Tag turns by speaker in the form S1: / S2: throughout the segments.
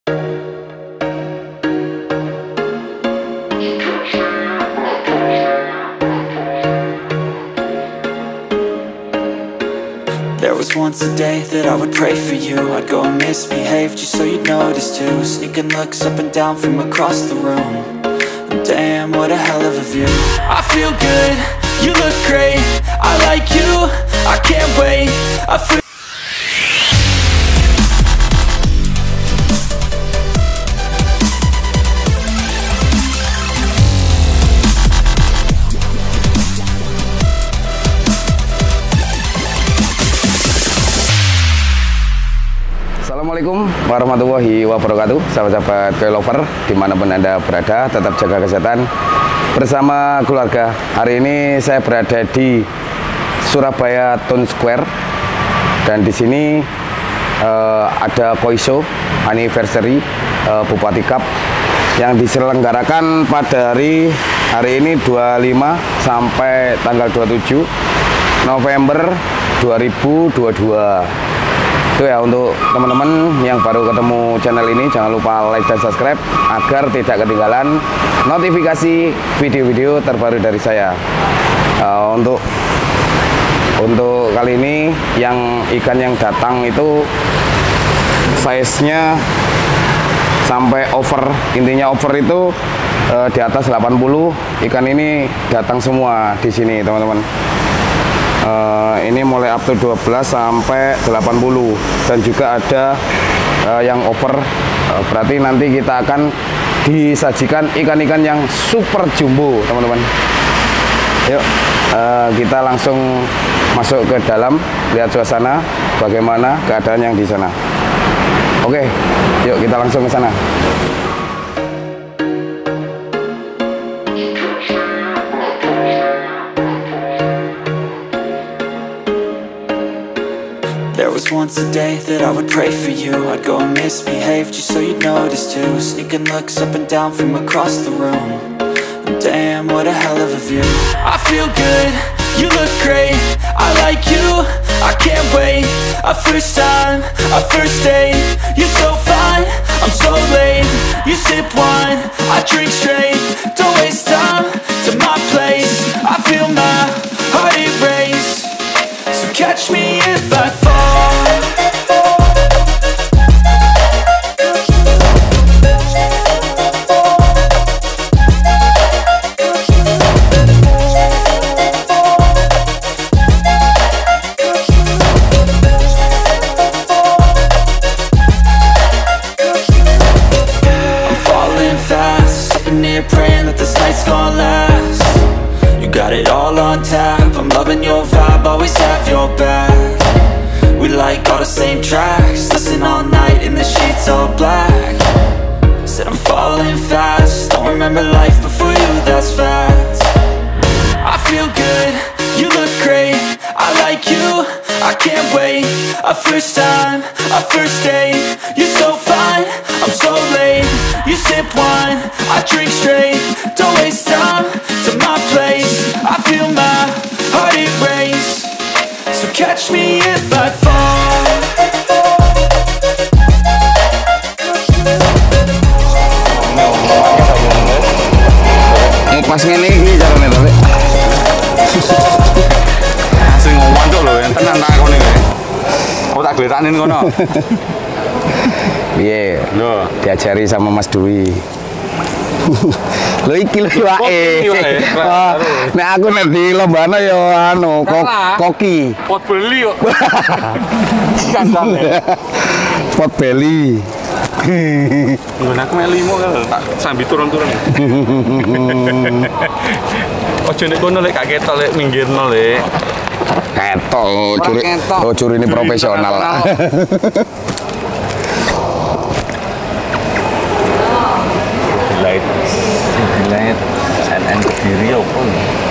S1: There was once a day that I would pray for you. I'd go and misbehave just so you'd notice too. Sneaking looks up and down from across the room. And damn, what a hell of a view. I feel good, you look great. I like you, I can't wait. I feel
S2: Assalamualaikum warahmatullahi wabarakatuh. Sahabat-sahabat Velover dimanapun Anda berada, tetap jaga kesehatan bersama keluarga. Hari ini saya berada di Surabaya Town Square, dan di sini ada Koiso Anniversary Bupati Cup yang diselenggarakan pada hari ini 25 sampai tanggal 27 November 2022. Itu ya, untuk teman-teman yang baru ketemu channel ini, jangan lupa like dan subscribe agar tidak ketinggalan notifikasi video-video terbaru dari saya. Untuk kali ini ikan yang datang itu size-nya sampai over. Intinya over itu di atas 80 ikan ini datang semua di sini, teman-teman. Ini mulai up to 12 sampai 80, dan juga ada yang over. Berarti nanti kita akan disajikan ikan-ikan yang super jumbo, teman-teman. Yuk, kita langsung masuk ke dalam, lihat suasana bagaimana keadaan yang di sana. Oke, yuk kita langsung ke sana.
S1: There was once a day that I would pray for you. I'd go and misbehave just so you'd notice too. Sneaking looks up and down from across the room. And damn, what a hell of a view. I feel good, you look great. I like you, I can't wait. A first time, a first date. You're so fine, I'm so late. You sip wine, I drink straight. Don't waste time to my place. I feel my heart erase. So catch me if I fall. Praying that this night's gonna last. You got it all on tap, I'm loving your vibe, always have your back. We like all the same tracks, listen all night in the sheets all black. Said I'm falling fast, don't remember life before you, that's fact. I feel good, you look great. I like you, I can't wait. A first time, a first date. You're so fine, I'm so late. You sip wine, I drink straight. Don't waste time to my place. I feel my heart erase. So catch me if I fall.
S2: Pas ngene iki carane to, Lek.
S3: Asing ngomong tuh lho, yang tenang takon iki. Aku tak gletakin kono.
S2: Piye?
S3: Lho,
S2: Diajari sama Mas Dwi. Lho iki lho iwake. Nek aku nek di lombana ya anu, koki.
S3: pot beli kok. Skandal.
S2: Pot beli.
S3: Nggon aku mek 5 kan tak sambi turun-turun. Ojo nek kono lek gak ketok lek minggirno lek.
S2: Ketok, curi. Oh, curi ini profesional.
S3: Light SNN Kediri apa?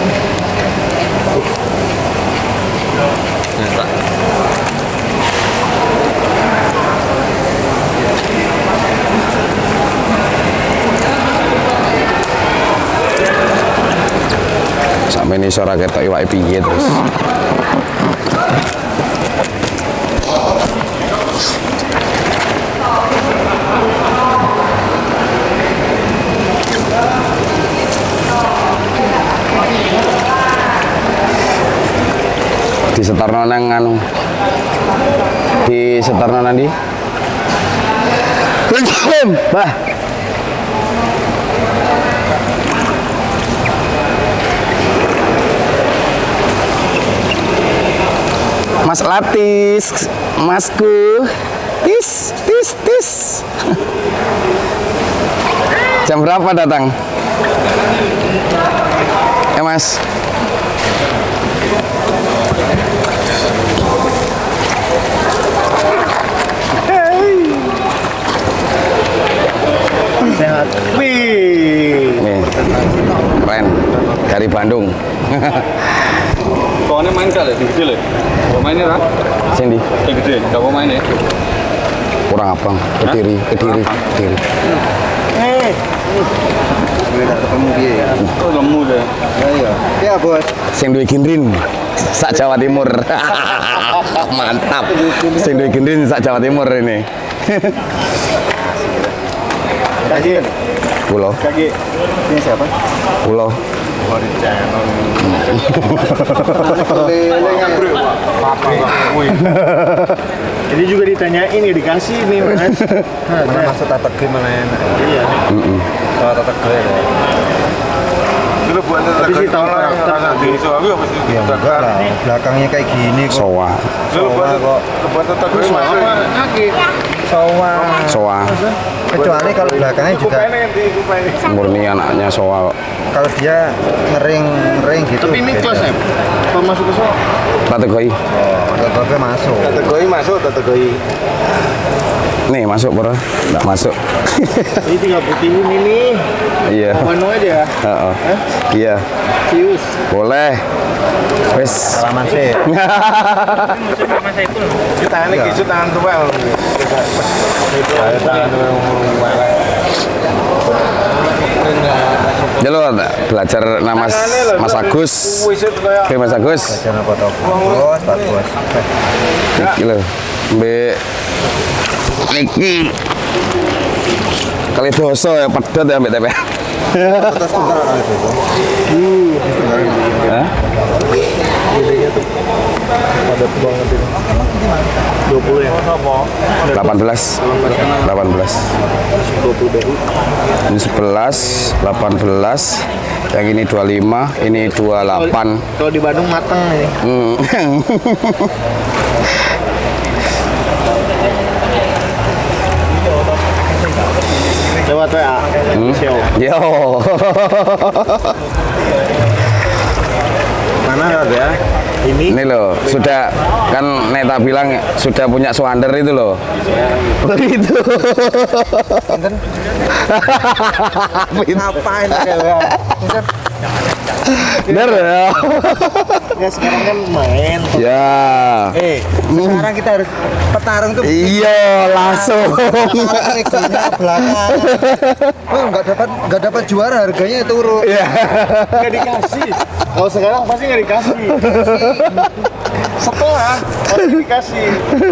S2: Sampai ini suara ketok iwak piye terus. Di setorno nang anu. Di setorno nanti. Bah. Mas Latis, Masku. Tis. Jam berapa datang? Ya, Mas.
S4: Sehat. Wih.
S2: Nih, keren. Dari Bandung.
S3: Soalnya main kali, yang gede loh. Mau mainnya kan?
S2: Sini.
S3: Yang gede, nggak mau main ya?
S2: Kurang abang. Kediri.
S4: Ketemu dia.
S3: Oh, lemu deh.
S4: Iya. Ya, Bos.
S2: Sing duwe Ginrin sak Jawa Timur. Mantap. Sing duwe Ginrin sak Jawa Timur ini.
S4: Kaki.
S2: Pulau.
S4: Kaki. Ini siapa?
S2: Pulau.
S4: Di channel. Ini juga ditanyain ya dikasih nih Mas. Mana masuk tata gimana enak? Iya. Tata ya.
S3: Dulu buat
S4: Tapi sih tahu karakter
S3: di Soawi apa sih?
S4: Ya enggak lah, belakangnya kayak gini kok.
S2: Soa.
S3: Dulu buat tetap gue masuk.
S2: Soa.
S4: Kecuali kalau belakangnya juga
S2: Murni anaknya Soa.
S4: kalau dia ngering gitu.
S3: Tapi ini kelas ya? Kalau masuk ke Soa?
S2: Kategori.
S4: Kategori masuk.
S3: Kategori masuk, kategori.
S2: Nih masuk bro. Nggak masuk.
S4: Ini tinggal putihin ini.
S2: Iya.
S4: Manu aja.
S2: Heeh. Iya.
S4: Cius.
S2: Boleh. Wes.
S4: Salaman sih.
S3: Kita tangan ini kisut tangan tua. Tangan tua
S2: Jalo belajar nama Mas Agus. Oke Mas Agus.
S4: Jangan foto. Bagus.
S2: Iki lho. Mbek iki. Kali doso ya pedot ya mbek TP.
S4: Atas sebentar kali itu.
S2: Hah?
S4: Padat banget ini. 20 ya.
S2: 18. 18.
S4: 20 DU.
S2: Ini 11, 18. Yang ini 25, ini 28.
S4: Kalau di Bandung mateng nih. Lewat WA.
S2: Yo.
S4: Mana ya?
S2: Ini loh, sudah kan Neta bilang sudah punya Swander itu loh. Begitu.
S4: Ngapain ya?
S2: Bener ya.
S4: Ya sekarang kan main.
S2: Ya.
S4: Sekarang kita harus petarung tuh.
S2: Iya, langsung.
S4: Reginya belakang. Oh, nggak dapat juara, harganya turun.
S2: Iya.
S4: Nggak dikasih. Kalau sekarang pasti nggak dikasih. Setelah pasti dikasih.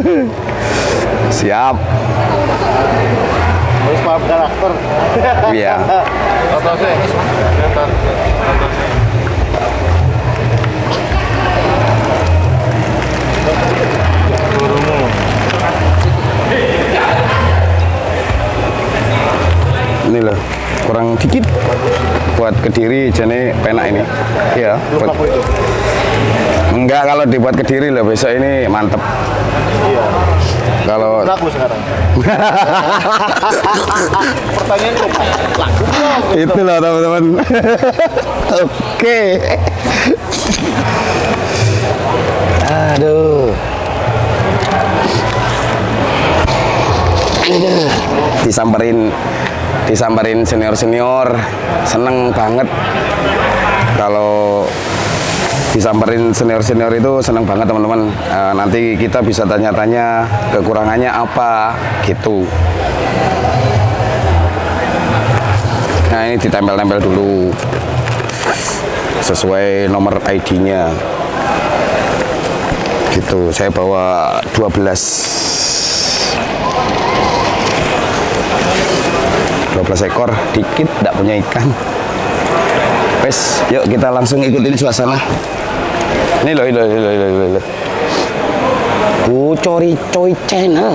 S2: Siap.
S4: Harus paham karakter.
S2: Iya. Ini loh, kurang dikit buat Kediri jadi penak ini. Iya. Enggak, kalau dibuat Kediri loh besok ini mantep.
S4: Iya.
S2: Kalau
S4: Laku sekarang. Pertanyaan kok laku belum?
S2: itu loh teman-teman. Oke. Aduh. Disamperin senior seneng banget. Kalau disamperin senior itu seneng banget teman-teman. Nanti kita bisa tanya-tanya kekurangannya apa gitu. Nah ini ditempel-tempel dulu sesuai nomor ID-nya gitu. Saya bawa 12 ekor, dikit tidak punya ikan. Wes, yuk kita langsung ikutin suasana. Ini loh. Cori Coy Channel.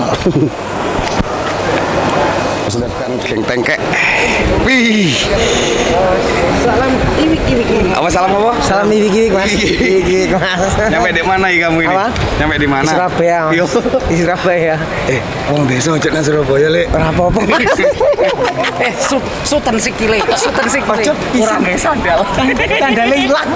S2: Sedangkan geng tengkek. Wih.
S5: Salam iwik.
S2: Apa salam apa?
S5: Salam iwik Mas. Iwik Mas.
S2: Nyampe di mana kamu ini?
S5: Apa?
S2: Nyampe di mana?
S5: Di Surabaya. Mas.
S2: Yo.
S5: Di Surabaya.
S2: Wong desa ojek nang Surabaya, Lek.
S5: Ora apa-apa. Sultan sikile. Ora nggih sandal. Sandale ilang.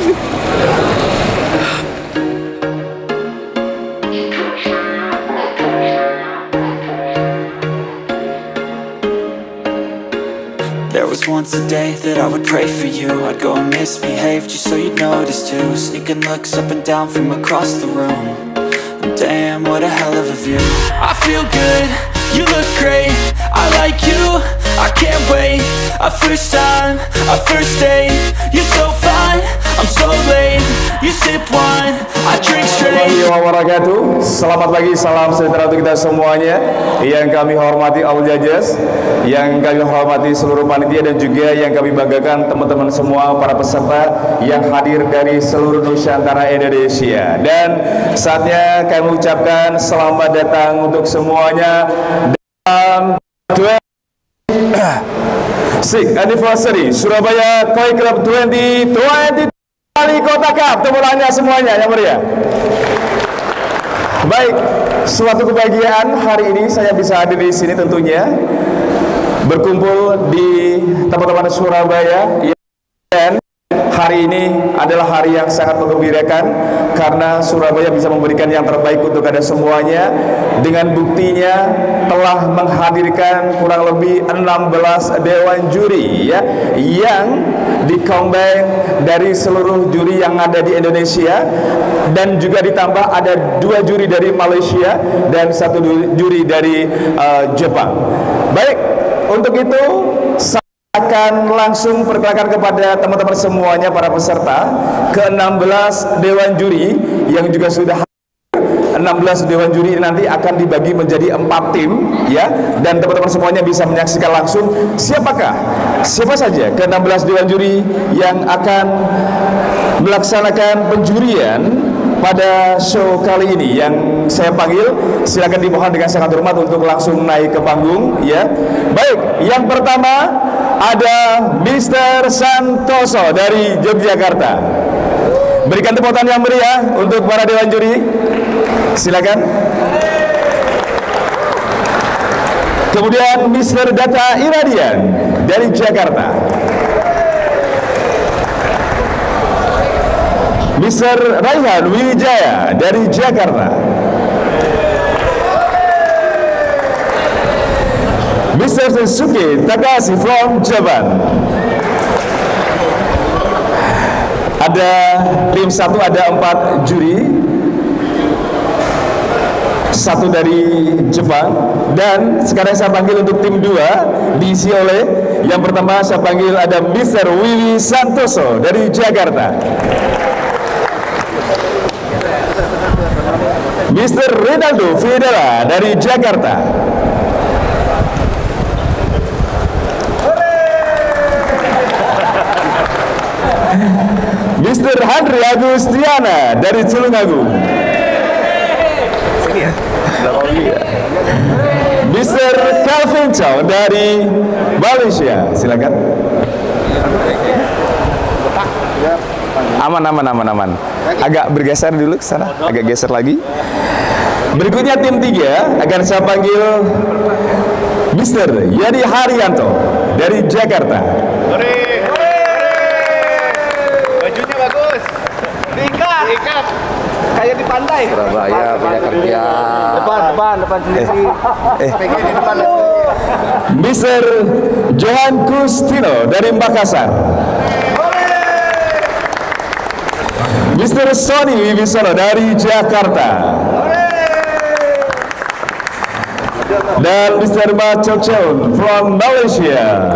S1: There was once a day that I would pray for you. I'd go and misbehave just so you'd notice too. Sneaking looks up and down from across the room. And damn, what a hell of a view. I feel good, you look great, I like you, I can't wait. A first time, a first date. You're so fine, I'm so late. You sip wine, I drink straight.
S6: Warahmatullahi wabarakatuh. Selamat pagi, salam sejahtera untuk kita semuanya. Yang kami hormati All Judges, yang kami hormati seluruh panitia, dan juga yang kami banggakan teman-teman semua para peserta yang hadir dari seluruh Nusantara Indonesia. Dan saatnya kami ucapkan selamat datang untuk semuanya dalam 6th Anniversary Surabaya Koi Club 2020 Wali Kota Cup. Tepuk tangannya semuanya yang meriah. Baik, suatu kebahagiaan hari ini saya bisa hadir di sini, tentunya berkumpul di teman-teman Surabaya. Dan hari ini adalah hari yang sangat menggembirakan karena Surabaya bisa memberikan yang terbaik untuk Anda semuanya, dengan buktinya telah menghadirkan kurang lebih 16 dewan juri ya, yang dikombin dari seluruh juri yang ada di Indonesia, dan juga ditambah ada 2 juri dari Malaysia dan 1 juri dari Jepang. Baik, untuk itu saya akan langsung perkenalkan kepada teman-teman semuanya para peserta ke-16 dewan juri yang juga sudah 16 dewan juri ini nanti akan dibagi menjadi 4 tim ya, dan teman-teman semuanya bisa menyaksikan langsung siapa saja ke-16 dewan juri yang akan melaksanakan penjurian pada show kali ini. Yang saya panggil, silakan dimohon dengan sangat hormat untuk langsung naik ke panggung ya. Baik, yang pertama ada Mr. Santoso dari Yogyakarta. Berikan tepuk tangan yang meriah untuk para dewan juri. Silakan. Kemudian Mr. Data Iradian dari Jakarta. Mr. Raihan Wijaya dari Jakarta. Mr. Sensuke Takashi from Japan. Ada tim 1, ada 4 juri, 1 dari Jepang. Dan sekarang saya panggil untuk tim 2 diisi oleh, yang pertama saya panggil ada Mr. Willy Santoso dari Jakarta, Mr. Rinaldo Fidela dari Jakarta, Mr. Handri Agustiana dari Tulungagung, Mr. Calvin Chow dari Malaysia. Silakan. Aman. Agak bergeser dulu ke sana, agak geser lagi. Berikutnya tim 3 akan saya panggil Mr. Yadi Haryanto dari Jakarta.
S4: Bajunya bagus. Diikat. Kayak di pantai.
S3: Surabaya punya kerja.
S4: Depan sendiri. Pengen di depan.
S6: Mr. Johan Kustino dari Makassar. Mr. Sony Wibisono dari Jakarta. Dan Mr. Ma Chok Cheon from Malaysia.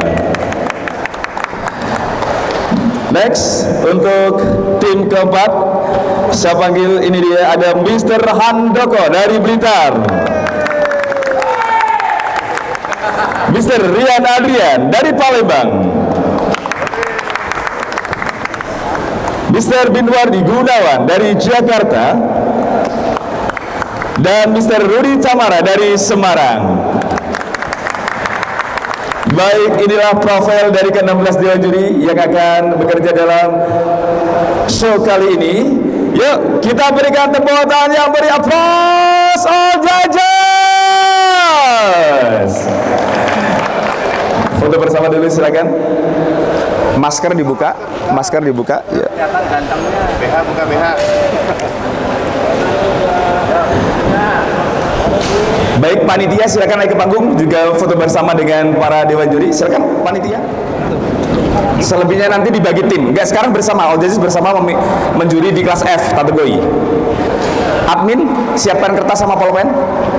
S6: Next, untuk tim keempat saya panggil, ini dia, ada Mr. Handoko dari Blitar, Mr. Rian Adrian dari Palembang, Mr. Binwardi Gunawan dari Jakarta, dan Mr. Rudi Tamara dari Semarang. Baik, inilah profil dari ke-16 Dewan Juri yang akan bekerja dalam show kali ini. Yuk, kita berikan tepuk tangan yang beri aplaus. All judges. Foto bersama dulu silakan. Masker dibuka, masker dibuka. Ya.
S4: BH buka BH.
S6: Baik, panitia silakan naik ke panggung, juga foto bersama dengan para dewan juri. Silakan panitia. Selebihnya nanti dibagi tim. Enggak, sekarang bersama, all judges bersama menjuri di kelas F kategori. Admin, siapkan kertas sama pulpen.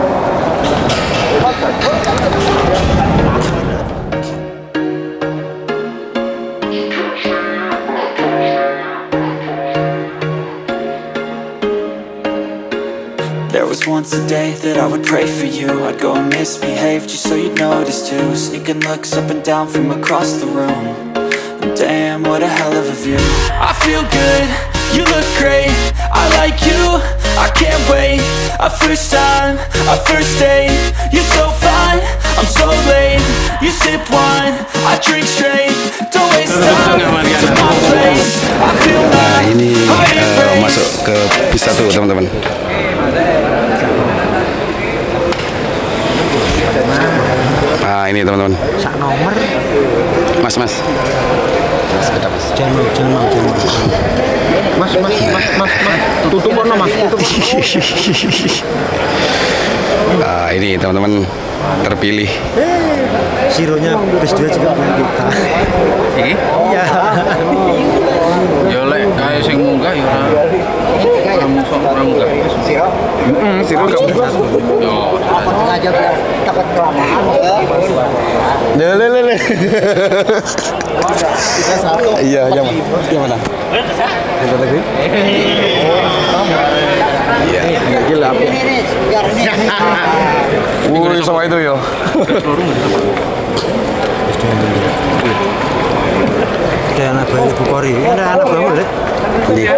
S1: There was once a day that I would pray for you. I'd go and misbehave just so you'd notice too. Sneaking looks up and down from across the room. And damn, what a hell of a view. I feel good, you look great, I like you, I can't wait. A first time, a first date. You're so fine, I'm so late. You sip wine, I drink straight. Don't waste time to my place. I feel like
S2: Ini masuk ke bis 1 teman-teman. Nah ini teman-teman.
S5: Sak nomor.
S2: Mas. Mas, beda mas.
S5: Jangan. Mas. Tutup mana mas? Tutup.
S2: Nah ini teman-teman terpilih.
S5: Sironya bis 2 juga punya kita. Iya.
S3: Ya lek kae sing munggah ya ora musuh ora munggah.
S2: Siro enggak buka.
S3: Yo.
S5: Sengaja biar takut kelamaan ya.
S2: Le. Iya, yang mana? Kita lagi. Iya, gila. Wih, sama itu yo.
S5: Ada anak bayi Bu Kori, ada anak bayi boleh.
S2: Iya.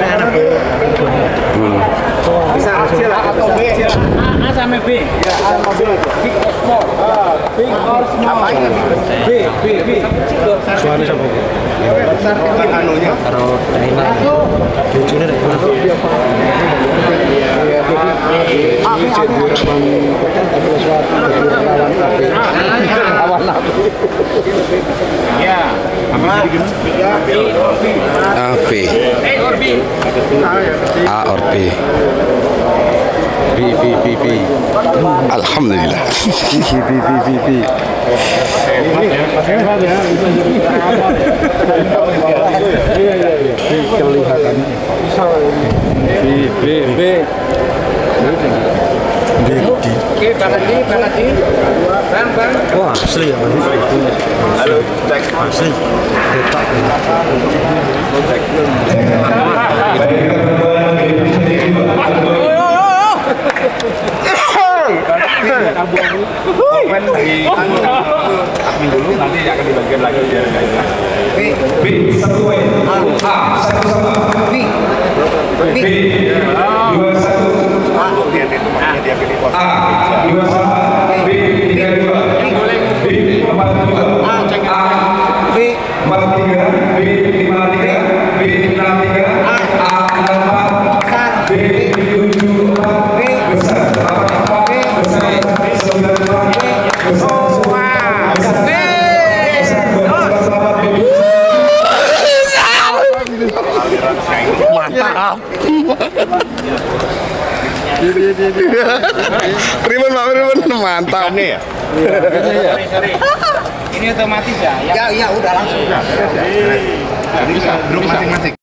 S4: Bisa kecil atau B? A sampai B. Ya, A sampai B. Big or small? Big or small? Apa ini? B.
S5: Suara siapa?
S4: Besar kecil anunya.
S5: Taruh daerah. Lucunya deh.
S4: Ya. Apa?
S2: A, B. A or B. B. Alhamdulillah. B.
S4: Kelihatan. B.
S5: Wah, asli ya.
S4: Halo, cek.
S5: Asli. Detak.
S4: Komen di admin dulu, nanti akan dibagikan lagi biar enggak hilang. B 1 A 1 sama B 2 1 A dia pilih pos A 2 sama B 3 2 B 4 2 A B 4 3 B 5 3 B 6 3 A 4 B 7 4 besar 4 besar 9 besar.
S2: Mantap. Ribbon mantap nih ya.
S4: Ini otomatis ya?
S5: Ya, udah langsung.
S4: Jadi bisa grup masing-masing.